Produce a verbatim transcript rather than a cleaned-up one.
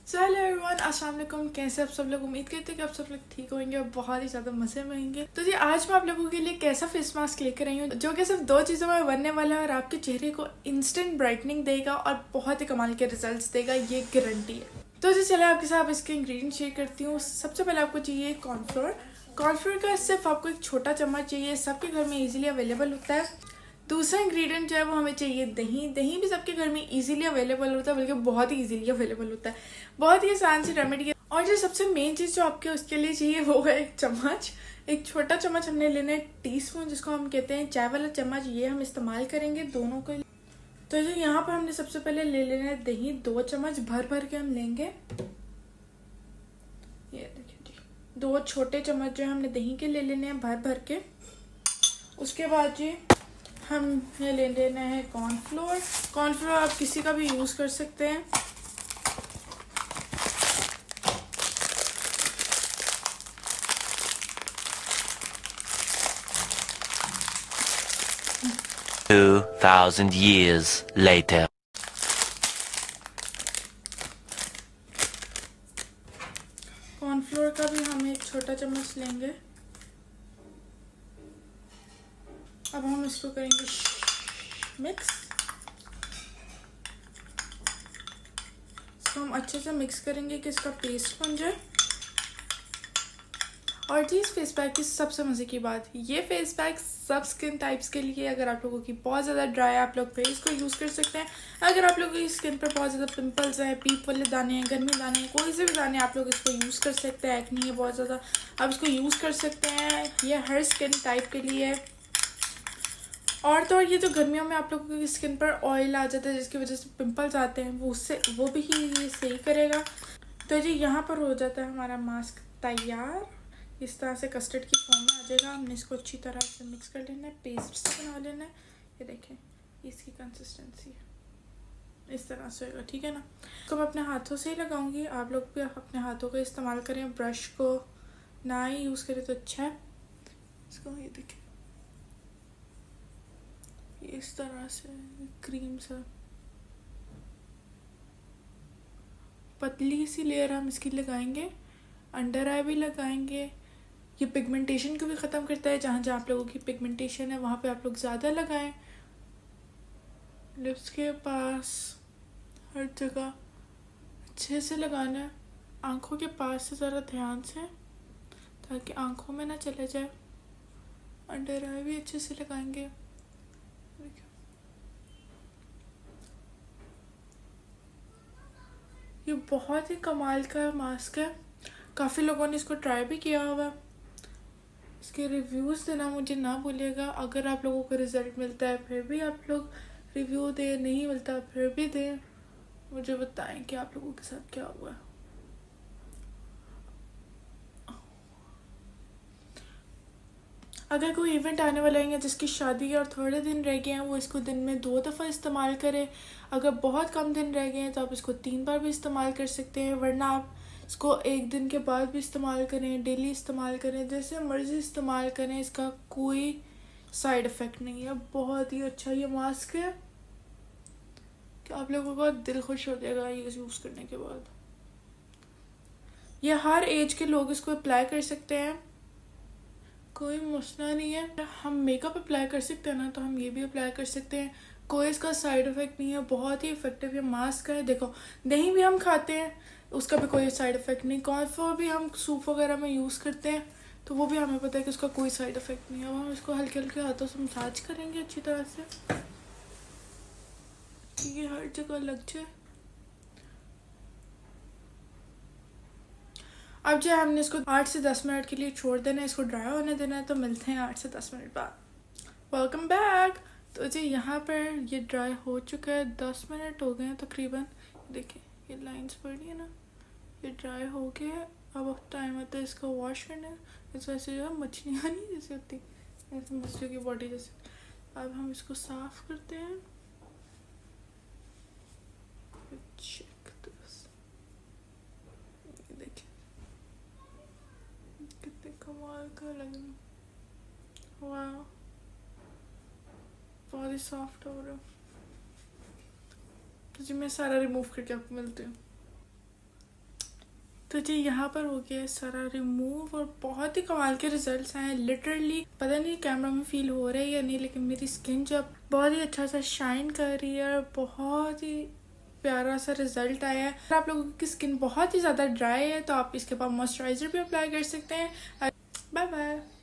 So hello everyone, अस्सलाम वालेकुम। कैसे आप सब लोग? उम्मीद करते हैं कि आप सब लोग ठीक होंगे और बहुत ही ज़्यादा मज़े में होंगे। तो जी आज मैं आप लोगों के लिए कैसा फेस मास्क लेकर आई हूँ जो कि सिर्फ दो चीज़ों में बनने वाला है और आपके चेहरे को इंस्टेंट ब्राइटनिंग देगा और बहुत ही कमाल के रिजल्ट्स देगा, ये गारंटी है। तो जी चले आपके साथ इसके इंग्रेडिएंट शेयर करती हूँ। सबसे पहले आपको चाहिए कॉर्नफ्लोर। कॉर्नफ्लोर का सिर्फ आपको एक छोटा चम्मच चाहिए, सबके घर में इजीली अवेलेबल होता है। दूसरा इंग्रेडिएंट जो है वो हमें चाहिए दही। दही भी सबके घर में इजीली अवेलेबल होता है, बल्कि बहुत ही इजीली अवेलेबल होता है। बहुत ही आसान सी रेमेडी है। और जो सबसे मेन चीज़ जो आपके उसके लिए चाहिए वो है एक चम्मच। एक छोटा चम्मच हमने लेना है, टी स्पून जिसको हम कहते हैं चाय वाला चम्मच, ये हम इस्तेमाल करेंगे दोनों के लिए। तो जो यहाँ पर हमने सबसे पहले ले लेना है दही, दो चम्मच भर भर के हम लेंगे। ये देखिए जी, दो छोटे चम्मच जो हमने दही के ले लेने हैं भर भर के। उसके बाद जी हम ये ले लेना है कॉर्नफ्लोर। कॉर्नफ्लोर आप किसी का भी यूज़ कर सकते हैं। Two thousand years later. Cornflour का भी हम एक छोटा चम्मच लेंगे। अब हम इसको करेंगे मिक्स। इसको हम अच्छे से मिक्स करेंगे कि इसका पेस्ट बन जाए। और जी इस फेस पैक की सबसे मज़े की बात, ये फेस पैक सब स्किन टाइप्स के लिए। अगर आप लोगों की बहुत ज़्यादा ड्राई है, आप लोग फिर इसको यूज़ कर सकते हैं। अगर आप लोगों की स्किन पर बहुत ज़्यादा पिंपल्स हैं, पीप वाले दाने हैं, गर्मी दाने हैं, कोई से भी दाने आप लोग इसको यूज़ कर सकते हैं। एक्ने है बहुत ज़्यादा, आप इसको यूज़ कर सकते हैं। ये हर स्किन टाइप के लिए है। और तो और ये जो गर्मियों में आप लोगों की स्किन पर ऑयल आ जाता है जिसकी वजह से पिंपल्स आते हैं, वो उससे वो भी ही ये सही करेगा। तो जी यहाँ पर हो जाता है हमारा मास्क तैयार। इस तरह से कस्टर्ड की फॉर्म में आ जाएगा। हमने इसको अच्छी तरह से मिक्स कर लेना है, पेस्ट से बना लेना है। ये देखें इसकी कंसिस्टेंसी इस तरह से होगा, ठीक है ना। तो मैं अपने हाथों से ही लगाऊंगी, आप लोग भी अपने हाथों का इस्तेमाल करें, ब्रश को ना ही यूज़ करें तो अच्छा है। इसको ये देखें इस तरह से क्रीम सा पतली सी लेयर हम इसकी लगाएंगे। अंडर आई भी लगाएंगे। ये पिगमेंटेशन को भी ख़त्म करता है। जहाँ जहाँ आप लोगों की पिगमेंटेशन है वहाँ पे आप लोग ज़्यादा लगाएं। लिप्स के पास हर जगह अच्छे से लगाना है। आँखों के पास से ज़रा ध्यान से, ताकि आँखों में ना चले जाए। अंडर आई भी अच्छे से लगाएंगे। ये बहुत ही कमाल का मास्क है। काफ़ी लोगों ने इसको ट्राई भी किया हुआ है। इसके रिव्यूज़ देना मुझे ना भूलिएगा। अगर आप लोगों को रिज़ल्ट मिलता है फिर भी आप लोग रिव्यू दें, नहीं मिलता फिर भी दें। मुझे बताएं कि आप लोगों के साथ क्या हुआ है। अगर कोई इवेंट आने वाला है या जिसकी शादी है और थोड़े दिन रह गए हैं, वो इसको दिन में दो दफ़ा इस्तेमाल करें। अगर बहुत कम दिन रह गए हैं तो आप इसको तीन बार भी इस्तेमाल कर सकते हैं, वरना आप इसको एक दिन के बाद भी इस्तेमाल करें, डेली इस्तेमाल करें, जैसे मर्ज़ी इस्तेमाल करें। इसका कोई साइड इफ़ेक्ट नहीं है। बहुत ही अच्छा ये मास्क है कि आप लोगों का दिल खुश हो जाएगा ये यूज़ करने के बाद। ये हर एज के लोग इसको अप्लाई कर सकते हैं, कोई मसला नहीं है। हम मेकअप अप्लाई कर सकते हैं ना, तो हम ये भी अप्लाई कर सकते हैं। कोई इसका साइड इफ़ेक्ट नहीं है, बहुत ही इफेक्टिव ये मास्क है। देखो दही भी हम खाते हैं, उसका भी कोई साइड इफ़ेक्ट नहीं। कॉर्नफ्लोर भी हम सूप वगैरह में यूज़ करते हैं, तो वो भी हमें पता है कि उसका कोई साइड इफ़ेक्ट नहीं है। अब हम इसको हल्के हल्के हाथों से मसाज करेंगे अच्छी तरह से, ये हर जगह लग जाए। अब जो हमने इसको आठ से दस मिनट के लिए छोड़ देना है, इसको ड्राई होने देना है। तो मिलते हैं आठ से दस मिनट बाद। Welcome back. तो जी यहाँ पर ये ड्राई हो चुका है, दस मिनट हो गए हैं तकरीबन। देखिए ये लाइंस पड़ रही है ना, ये ड्राई हो गया है। अब टाइम आता है इसको वॉश करने। इस वजह से जो मछलियाँ नहीं जैसे होती, ऐसे मछलियों की बॉडी जैसे। अब हम इसको साफ करते हैं। चेक दिस, ये देखिए कितने कमाल का लग रहा है। वाह बहुत ही सॉफ्ट हो रहा है। तो जी मैं सारा रिमूव करके आपको मिलती हूँ। तो जी यहाँ पर हो गया है सारा रिमूव और बहुत ही कमाल के रिजल्ट्स आए हैं। लिटरली पता नहीं कैमरा में फील हो रहा है या नहीं, लेकिन मेरी स्किन जब बहुत ही अच्छा सा शाइन कर रही है और बहुत ही प्यारा सा रिजल्ट आया है। अगर आप लोगों की स्किन बहुत ही ज़्यादा ड्राई है तो आप इसके बाद मॉइस्चराइजर भी अप्लाई कर सकते हैं। Bye bye.